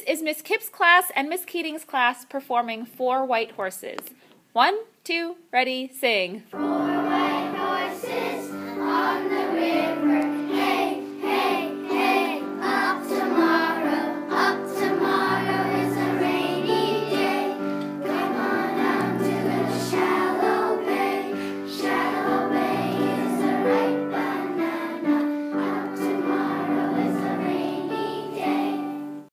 is Miss Kipp's class and Miss Keating's class performing 4 White Horses. 1, 2, ready, sing. 4